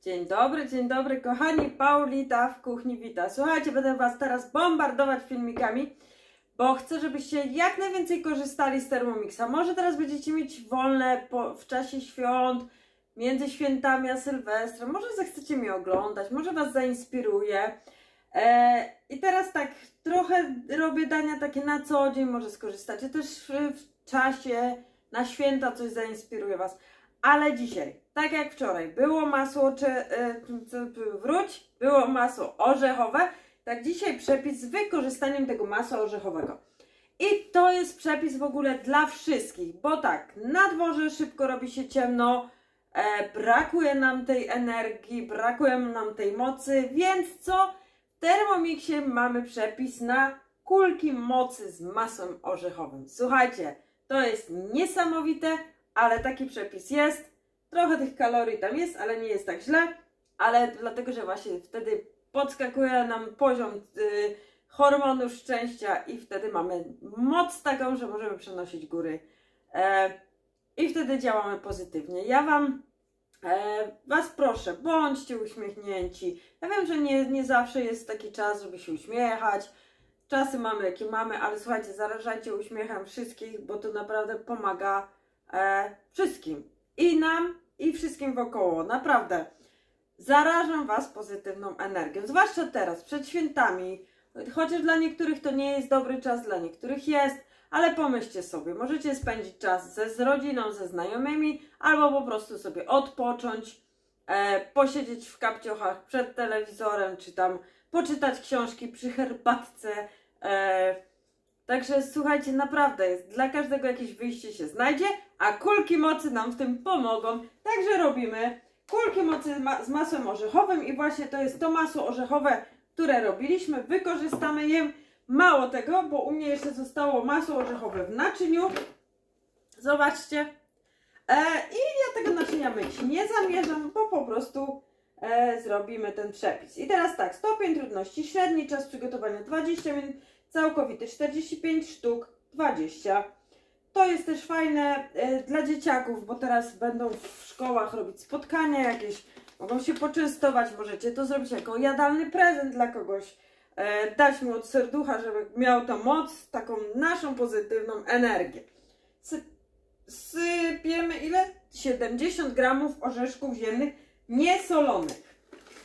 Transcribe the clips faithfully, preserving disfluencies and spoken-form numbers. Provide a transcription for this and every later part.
Dzień dobry, dzień dobry kochani, Paulita w kuchni wita. Słuchajcie, będę Was teraz bombardować filmikami, bo chcę, żebyście jak najwięcej korzystali z Thermomixa. Może teraz będziecie mieć wolne po, w czasie świąt, między świętami a Sylwestrem, może zechcecie mnie oglądać, może Was zainspiruje. E, I teraz tak, trochę robię dania takie na co dzień, może skorzystacie też w, w czasie, na święta coś zainspiruje Was. Ale dzisiaj, tak jak wczoraj, było masło, czy, yy, wróć, było masło orzechowe, tak dzisiaj przepis z wykorzystaniem tego masła orzechowego. I to jest przepis w ogóle dla wszystkich, bo tak, na dworze szybko robi się ciemno, e, brakuje nam tej energii, brakuje nam tej mocy, więc co? W Thermomixie mamy przepis na kulki mocy z masłem orzechowym. Słuchajcie, to jest niesamowite, ale taki przepis jest. Trochę tych kalorii tam jest, ale nie jest tak źle. Ale dlatego, że właśnie wtedy podskakuje nam poziom y, hormonów szczęścia i wtedy mamy moc taką, że możemy przenosić góry. E, I wtedy działamy pozytywnie. Ja Wam, e, Was proszę, bądźcie uśmiechnięci. Ja wiem, że nie, nie zawsze jest taki czas, żeby się uśmiechać. Czasy mamy, jakie mamy, ale słuchajcie, zarażajcie uśmiechem wszystkich, bo to naprawdę pomaga E, wszystkim. I nam, i wszystkim wokoło. Naprawdę. Zarażam Was pozytywną energią. Zwłaszcza teraz, przed świętami. Chociaż dla niektórych to nie jest dobry czas, dla niektórych jest. Ale pomyślcie sobie, możecie spędzić czas ze, z rodziną, ze znajomymi, albo po prostu sobie odpocząć, e, posiedzieć w kapciochach przed telewizorem, czy tam poczytać książki przy herbatce. E, Także słuchajcie, naprawdę jest, dla każdego jakieś wyjście się znajdzie, a kulki mocy nam w tym pomogą. Także robimy kulki mocy ma z masłem orzechowym i właśnie to jest to masło orzechowe, które robiliśmy. Wykorzystamy je. Mało tego, bo u mnie jeszcze zostało masło orzechowe w naczyniu. Zobaczcie. E, I ja tego naczynia myć nie zamierzam, bo po prostu e, zrobimy ten przepis. I teraz tak, stopień trudności średni, czas przygotowania dwadzieścia minut. Całkowity czterdzieści pięć sztuk, dwadzieścia. To jest też fajne y, dla dzieciaków, bo teraz będą w szkołach robić spotkania jakieś, mogą się poczęstować, możecie to zrobić jako jadalny prezent dla kogoś, y, dać mu od serducha, żeby miał tą moc, taką naszą pozytywną energię. Sy sypiemy ile? siedemdziesiąt gramów orzeszków ziemnych niesolonych.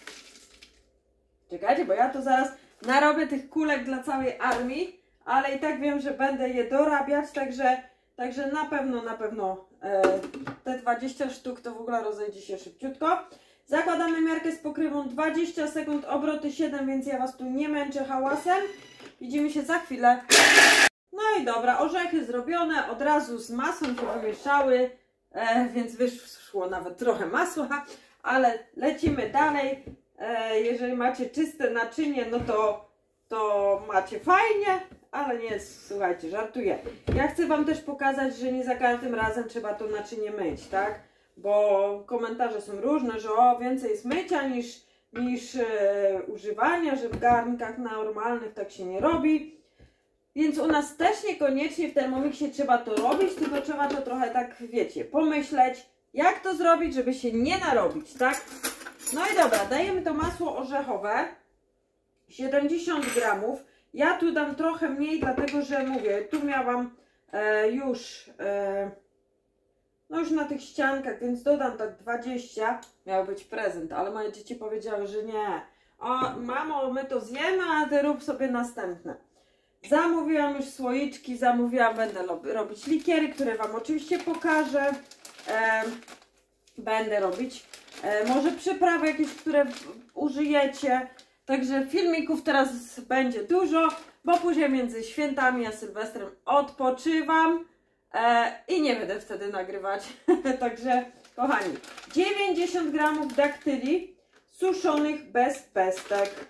Czekajcie, bo ja to zaraz narobię tych kulek dla całej armii, ale i tak wiem, że będę je dorabiać, także, także na pewno, na pewno e, te dwadzieścia sztuk to w ogóle rozejdzie się szybciutko. Zakładamy miarkę z pokrywą dwadzieścia sekund, obroty siedem, więc ja Was tu nie męczę hałasem. Widzimy się za chwilę. No i dobra, orzechy zrobione, od razu z masłem się wymieszały, e, więc wyszło nawet trochę masła, ale lecimy dalej. Jeżeli macie czyste naczynie, no to, to macie fajnie, ale nie, słuchajcie, żartuję. Ja chcę Wam też pokazać, że nie za każdym razem trzeba to naczynie myć, tak? Bo komentarze są różne, że o, więcej jest mycia niż, niż e, używania, że w garnkach normalnych tak się nie robi. Więc u nas też niekoniecznie w Thermomixie trzeba to robić, tylko trzeba to trochę tak, wiecie, pomyśleć, jak to zrobić, żeby się nie narobić, tak? No i dobra, dajemy to masło orzechowe, siedemdziesiąt gramów. Ja tu dam trochę mniej, dlatego że mówię, tu miałam e, już, e, no już na tych ściankach, więc dodam tak dwadzieścia. Miał być prezent, ale moje dzieci powiedziały, że nie. O, mamo, my to zjemy, a ty rób sobie następne. Zamówiłam już słoiczki, zamówiłam, będę robić likiery, które Wam oczywiście pokażę. E, będę robić E, może przyprawy jakieś, które użyjecie. Także filmików teraz będzie dużo, bo później między świętami a Sylwestrem odpoczywam e, i nie będę wtedy nagrywać. Także kochani, dziewięćdziesiąt gramów daktyli suszonych bez pestek.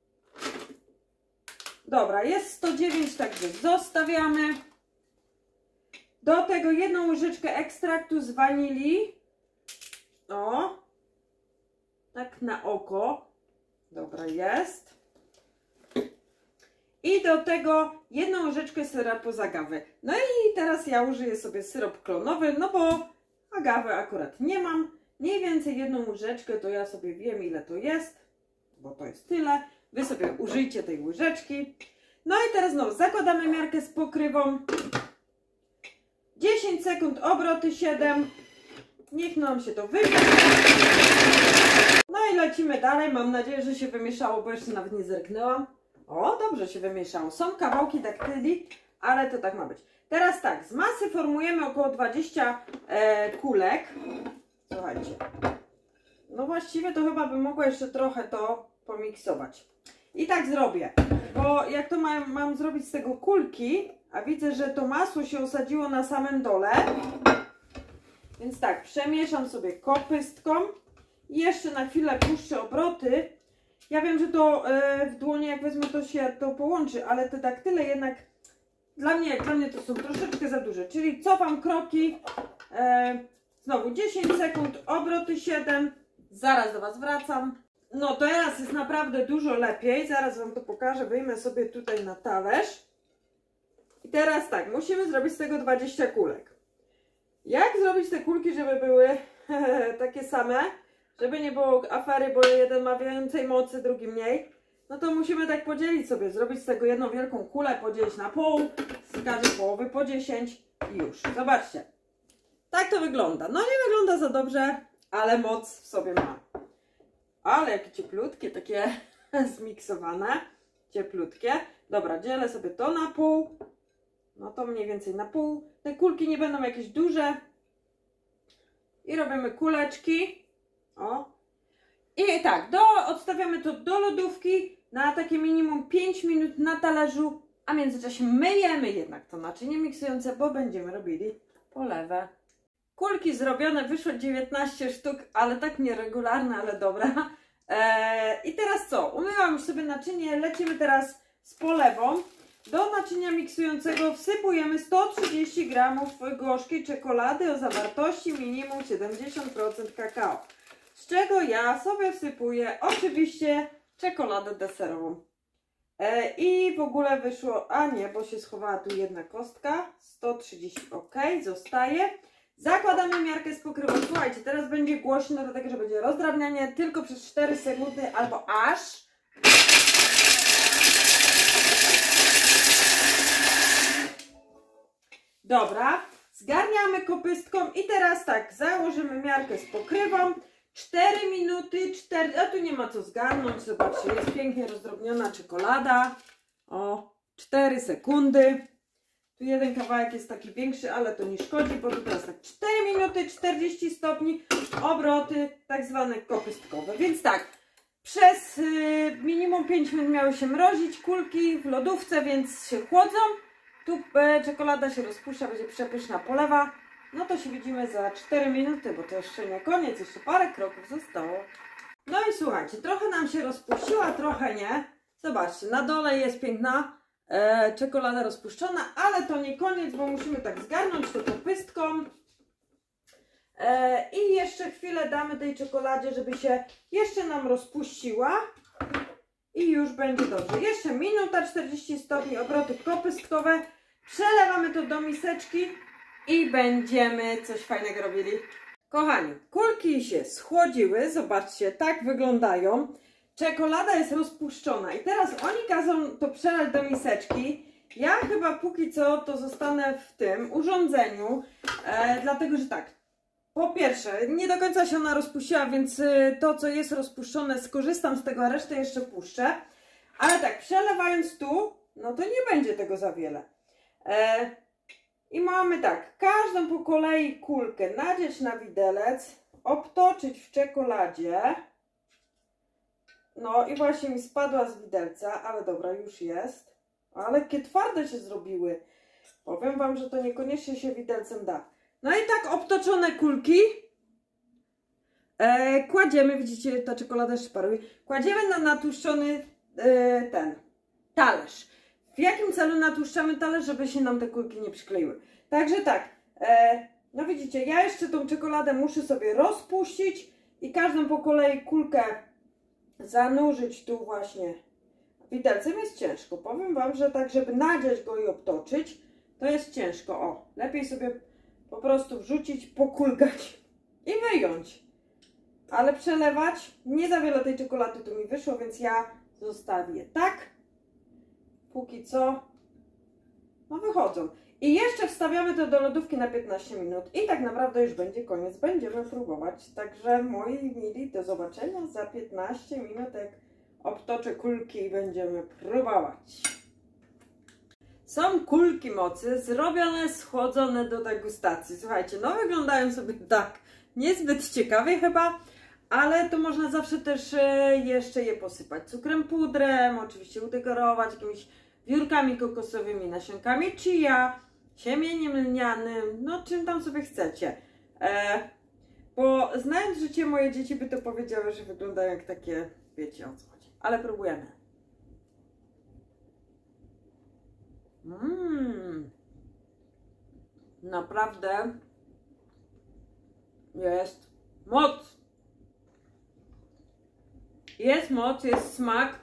Dobra, jest sto dziewięć, także zostawiamy. Do tego jedną łyżeczkę ekstraktu z wanilii. O, tak na oko. Dobra, jest. I do tego jedną łyżeczkę syropu z agawy. No i teraz ja użyję sobie syrop klonowy, no bo agawy akurat nie mam. Mniej więcej jedną łyżeczkę, to ja sobie wiem, ile to jest, bo to jest tyle. Wy sobie użyjcie tej łyżeczki. No i teraz znowu zakładamy miarkę z pokrywą. dziesięć sekund, obroty siedem. Niech nam się to wymiesza. No i lecimy dalej. Mam nadzieję, że się wymieszało, bo jeszcze nawet nie zerknęłam. O, dobrze się wymieszało. Są kawałki daktyli, ale to tak ma być. Teraz tak, z masy formujemy około dwadzieścia e, kulek. Słuchajcie. No właściwie to chyba bym mogła jeszcze trochę to pomiksować. I tak zrobię, bo jak to mam, mam zrobić z tego kulki, a widzę, że to masło się osadziło na samym dole. Więc tak, przemieszam sobie kopystką i jeszcze na chwilę puszczę obroty. Ja wiem, że to e, w dłoni jak wezmę, to się to połączy, ale te daktyle jednak dla mnie, dla mnie to są troszeczkę za duże. Czyli cofam kroki, e, znowu dziesięć sekund, obroty siedem, zaraz do Was wracam. No teraz jest naprawdę dużo lepiej, zaraz Wam to pokażę, wyjmę sobie tutaj na talerz. I teraz tak, musimy zrobić z tego dwadzieścia kulek. Jak zrobić te kulki, żeby były takie same, żeby nie było afery, bo jeden ma więcej mocy, drugi mniej? No to musimy tak podzielić sobie, zrobić z tego jedną wielką kulę, podzielić na pół, z każdej połowy po dziesięć i już. Zobaczcie. Tak to wygląda. No nie wygląda za dobrze, ale moc w sobie ma. Ale jakie cieplutkie, takie zmiksowane, cieplutkie. Dobra, dzielę sobie to na pół. No to mniej więcej na pół. Te kulki nie będą jakieś duże. I robimy kuleczki. O. I tak, do, odstawiamy to do lodówki na takie minimum pięć minut na talerzu. A w międzyczasie myjemy jednak to naczynie miksujące, bo będziemy robili polewę. Kulki zrobione, wyszło dziewiętnaście sztuk, ale tak nieregularne, ale dobra. Eee, I teraz co? Umyłam już sobie naczynie, lecimy teraz z polewą. Do naczynia miksującego wsypujemy sto trzydzieści gramów gorzkiej czekolady o zawartości minimum siedemdziesiąt procent kakao. Z czego ja sobie wsypuję oczywiście czekoladę deserową. E, I w ogóle wyszło, a nie, bo się schowała tu jedna kostka. sto trzydzieści, ok, zostaje. Zakładamy miarkę z pokrywą. Słuchajcie, teraz będzie głośno, dlatego że będzie rozdrabnianie tylko przez cztery sekundy albo aż. Dobra, zgarniamy kopystką i teraz tak, założymy miarkę z pokrywą. cztery minuty, cztery, a tu nie ma co zgarnąć, zobaczcie, jest pięknie rozdrobniona czekolada. O, cztery sekundy. Tu jeden kawałek jest taki większy, ale to nie szkodzi, bo tu teraz tak cztery minuty, czterdzieści stopni, obroty tak zwane kopystkowe. Więc tak, przez y, minimum pięć minut miały się mrozić kulki w lodówce, więc się chłodzą. Tu e, czekolada się rozpuszcza, będzie przepyszna polewa. No to się widzimy za cztery minuty, bo to jeszcze nie koniec, jeszcze parę kroków zostało. No i słuchajcie, trochę nam się rozpuściła, trochę nie. Zobaczcie, na dole jest piękna e, czekolada rozpuszczona, ale to nie koniec, bo musimy tak zgarnąć to kopystką. E, I jeszcze chwilę damy tej czekoladzie, żeby się jeszcze nam rozpuściła. I już będzie dobrze. Jeszcze minuta, czterdzieści stopni, obroty kopystkowe. Przelewamy to do miseczki i będziemy coś fajnego robili. Kochani, kulki się schłodziły. Zobaczcie, tak wyglądają. Czekolada jest rozpuszczona i teraz oni każą to przelać do miseczki. Ja chyba póki co to zostanę w tym urządzeniu, e, dlatego że tak, po pierwsze, nie do końca się ona rozpuściła, więc y, to co jest rozpuszczone skorzystam z tego, a resztę jeszcze puszczę. Ale tak, przelewając tu, no to nie będzie tego za wiele. E, I mamy tak, każdą po kolei kulkę nadzieć na widelec, obtoczyć w czekoladzie. No i właśnie mi spadła z widelca, ale dobra, już jest. Ale jakie twarde się zrobiły. Powiem Wam, że to niekoniecznie się widelcem da. No i tak obtoczone kulki e, kładziemy, widzicie, ta czekolada jeszcze paruje, kładziemy na natłuszczony e, ten talerz. W jakim celu natłuszczamy talerz, żeby się nam te kulki nie przykleiły? Także tak, e, no widzicie, ja jeszcze tą czekoladę muszę sobie rozpuścić i każdą po kolei kulkę zanurzyć tu właśnie. Widelcem jest ciężko, powiem Wam, że tak, żeby nadziać go i obtoczyć, to jest ciężko. O, lepiej sobie po prostu wrzucić, pokulkać i wyjąć. ale przelewać nie za wiele tej czekolady tu mi wyszło, więc ja zostawię tak. Póki co, no wychodzą. I jeszcze wstawiamy to do lodówki na piętnaście minut i tak naprawdę już będzie koniec. Będziemy próbować. Także moi mili, do zobaczenia za piętnaście minut, jak obtoczę kulki i będziemy próbować. Są kulki mocy zrobione, schłodzone do degustacji. Słuchajcie, no wyglądają sobie tak niezbyt ciekawie chyba, ale to można zawsze też jeszcze je posypać cukrem pudrem, oczywiście udekorować jakimiś wiórkami kokosowymi, nasionkami chia, siemieniem lnianym, no czym tam sobie chcecie. E, bo znając życie, moje dzieci by to powiedziały, że wyglądają jak takie, wiecie o co chodzi. Ale próbujemy. Mmm. Naprawdę jest moc. Jest moc, jest smak.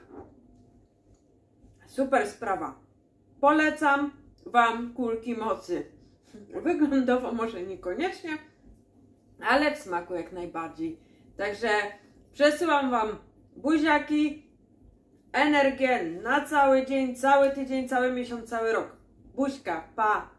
Super sprawa. Polecam Wam kulki mocy. Wyglądowo może niekoniecznie, ale w smaku jak najbardziej. Także przesyłam Wam buziaki, energię na cały dzień, cały tydzień, cały miesiąc, cały rok. Buźka, pa!